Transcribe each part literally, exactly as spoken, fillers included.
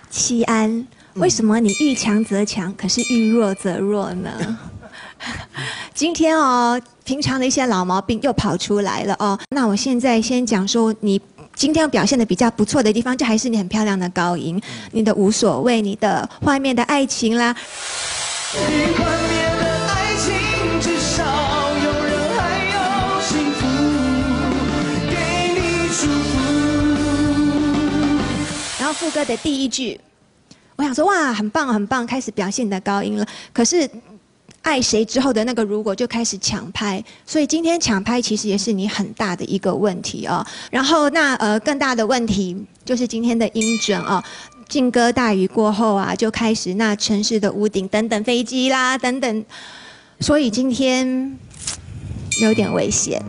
齐安，为什么你遇强则强，可是遇弱则弱呢？今天哦，平常的一些老毛病又跑出来了哦。那我现在先讲说你。今天表现的比较不错的地方，就还是你很漂亮的高音，你的无所谓，你的画面的爱情啦。 幻灭了爱情，至少有人还有幸福，给你祝福。 然后副歌的第一句，我想说哇，很棒很棒，开始表现你的高音了。可是。爱谁之后的那个如果就开始抢拍，所以今天抢拍其实也是你很大的一个问题哦。然后那呃更大的问题就是今天的音准哦，劲歌大雨过后啊就开始那城市的屋顶等等飞机啦等等，所以今天有点危险。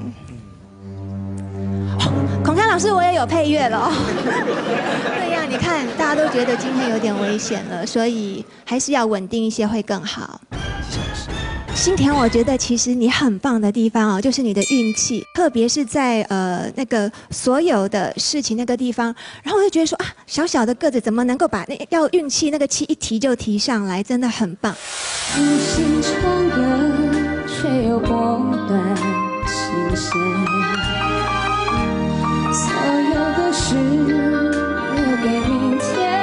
孔康老师，我也有配乐了哦。对呀，你看大家都觉得今天有点危险了，所以还是要稳定一些会更好。新田，我觉得其实你很棒的地方哦，就是你的运气，特别是在呃那个所有的事情那个地方，然后我就觉得说啊，小小的个子怎么能够把那要运气那个气一提就提上来，真的很棒。 无心唱歌，却又拨断琴弦，所有的事留给明天。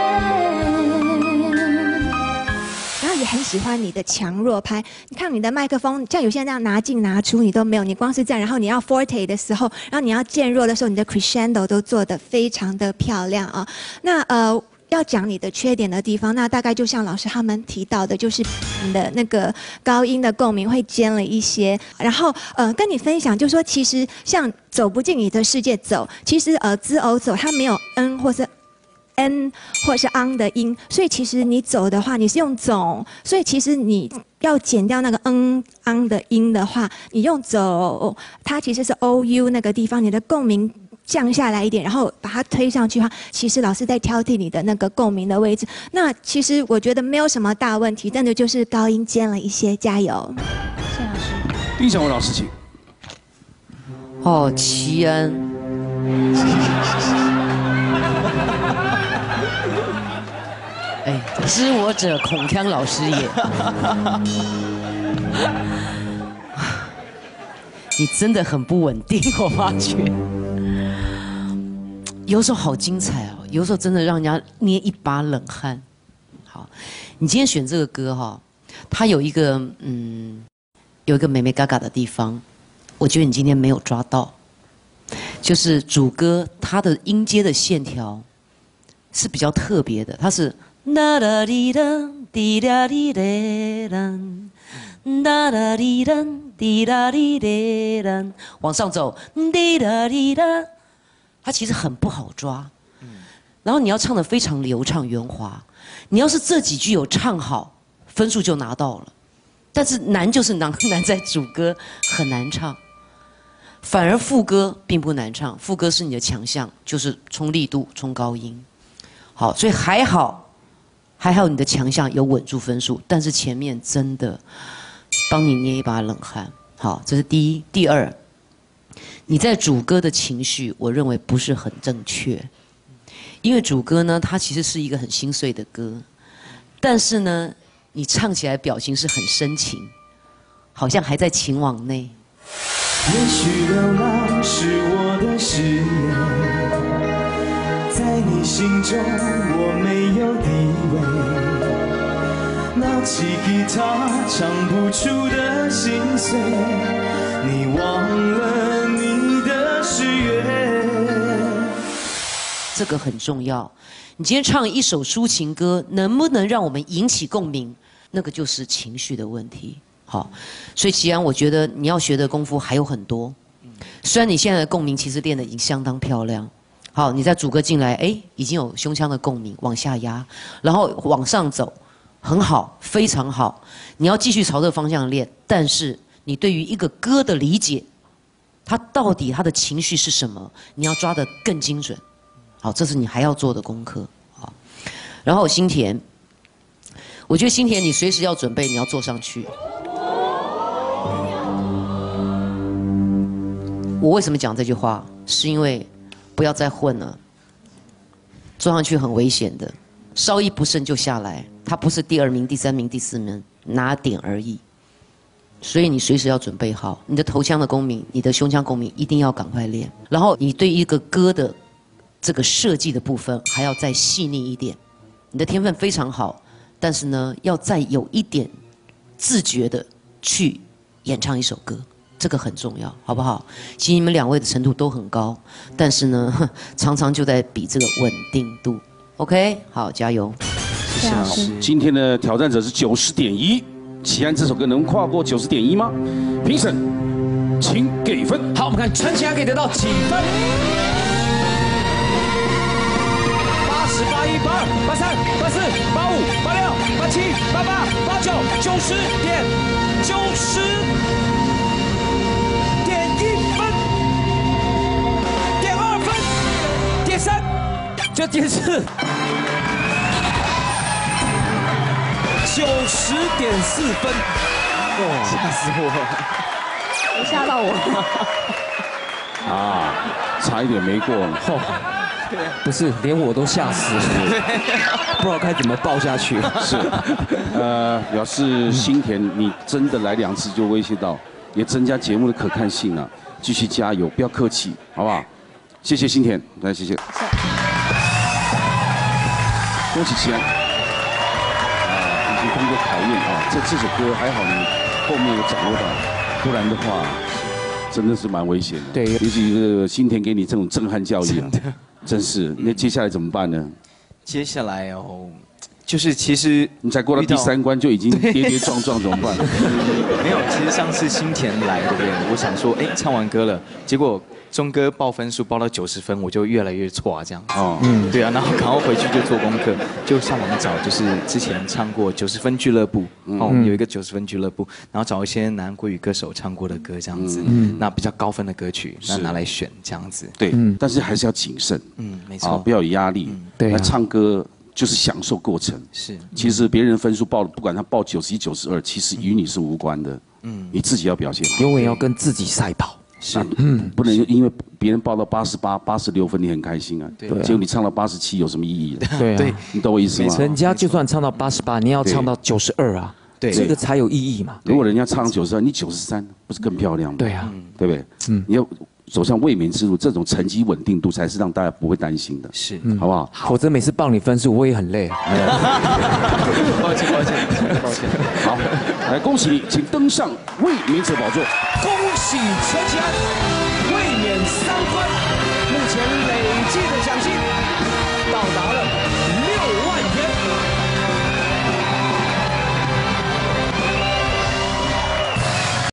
也很喜欢你的强弱拍，你看你的麦克风，像有些人这样拿进拿出，你都没有，你光是这样，然后你要 forte 的时候，然后你要渐弱的时候，你的 crescendo 都做得非常的漂亮啊。那呃。要讲你的缺点的地方，那大概就像老师他们提到的，就是你的那个高音的共鸣会尖了一些。然后呃，跟你分享，就是说其实像走不进你的世界走，其实呃兹偶走它没有 n 或是。n 或是 ang 的音，所以其实你走的话，你是用总，所以其实你要减掉那个 n ang 的音的话，你用走，它其实是 ou 那个地方，你的共鸣降下来一点，然后把它推上去的话，其实老师在挑剔你的那个共鸣的位置。那其实我觉得没有什么大问题，真的就是高音尖了一些，加油！ 谢老师。 丁小文老师，请。 哦，齐安。哎，知我者孔锵老师也。你真的很不稳定，我发觉。有时候好精彩哦，有时候真的让人家捏一把冷汗。好，你今天选这个歌哈、哦，它有一个嗯，有一个美美嘎嘎的地方，我觉得你今天没有抓到，就是主歌它的音阶的线条是比较特别的，它是。哒哒滴哒滴哒滴哒哒，哒哒滴哒滴哒滴哒哒，往上走，滴哒滴哒，它其实很不好抓。然后你要唱得非常流畅圆滑，你要是这几句有唱好，分数就拿到了。但是难就是难难在主歌很难唱，反而副歌并不难唱，副歌是你的强项，就是冲力度、冲高音。好，所以还好。还好你的强项有稳住分数，但是前面真的帮你捏一把冷汗。好，这是第一。第二，你在主歌的情绪，我认为不是很正确，因为主歌呢，它其实是一个很心碎的歌，但是呢，你唱起来表情是很深情，好像还在情网内。 也许流浪是我的誓言，在你心中我没有地位，拿起吉他唱不出的心碎，你忘了你的誓言。 这个很重要。你今天唱一首抒情歌，能不能让我们引起共鸣？那个就是情绪的问题。好，所以齐安，我觉得你要学的功夫还有很多。虽然你现在的共鸣其实练得已经相当漂亮。好，你在主歌进来，哎，已经有胸腔的共鸣，往下压，然后往上走，很好，非常好。你要继续朝这个方向练，但是你对于一个歌的理解，它到底它的情绪是什么，你要抓得更精准。好，这是你还要做的功课。好，然后新田，我觉得新田你随时要准备，你要坐上去。我为什么讲这句话？是因为不要再混了，坐上去很危险的。 稍一不慎就下来，他不是第二名、第三名、第四名，拿点而已。所以你随时要准备好，你的头腔的共鸣，你的胸腔共鸣一定要赶快练。然后你对一个歌的这个设计的部分还要再细腻一点。你的天分非常好，但是呢，要再有一点自觉的去演唱一首歌，这个很重要，好不好？其实你们两位的程度都很高，但是呢，常常就在比这个稳定度。OK， 好，加油！ 谢谢老师。 今天的挑战者是九十点一，齐安这首歌能跨过九十点一吗？评审，请给分。 好，我们看陈齐安可以得到几分？八十八一八二八三八四八五八六八七八八八九九十点九十点一分，点二分，点三，这点四。九十点四分，哇，吓死我了！ 你吓到我。 啊，差一点没过。 哦，不是，连我都吓死了，不知道该怎么报下去。 是，呃，表示新田你真的来两次就威胁到，也增加节目的可看性啊！继续加油，不要客气，好不好？谢谢新田，来谢谢。恭喜齐安。通过考验啊，这这首歌还好，你后面有掌握到，不然的话，真的是蛮危险的。 对， 尤其这个新田给你这种震撼教育啊，真是。那接下来怎么办呢？ 接下来哦，就是其实你才过到第三关就已经跌跌撞撞，怎么办？ 没有，其实上次新田来，对不对？我想说，哎，唱完歌了，结果钟哥报分数报到九十分，我就越来越错啊，这样。哦，嗯，对啊，然后赶快回去就做功课，就上网找，就是之前唱过九十分俱乐部，哦，有一个九十分俱乐部，然后找一些男国语歌手唱过的歌，这样子，嗯，那比较高分的歌曲，那拿来选这样子。 对，但是还是要谨慎， 嗯，没错， 不要有压力。对，那唱歌就是享受过程。 是， 其实别人分数报，不管他报九十一、九十二，其实与你是无关的。嗯，你自己要表现好， 永远要跟自己赛跑。 是，嗯，不能因为别人报到八十八、八十六分，你很开心啊，对，结果你唱到八十七，有什么意义？ 对啊， 你懂我意思吗？ 人家就算唱到八十八，你要唱到九十二啊，对，这个才有意义嘛。 如果人家唱九十二，你九十三，不是更漂亮吗？ 对啊， 对不对？嗯，你要走向卫冕之路，这种成绩稳定度才是让大家不会担心的， 是， 好不好？ 否则每次报你分数，我也很累。 抱歉，抱歉，抱歉。 好，来恭喜你，请登上卫冕者宝座。 恭喜陈齐安卫冕三冠，目前累计的奖金到达了。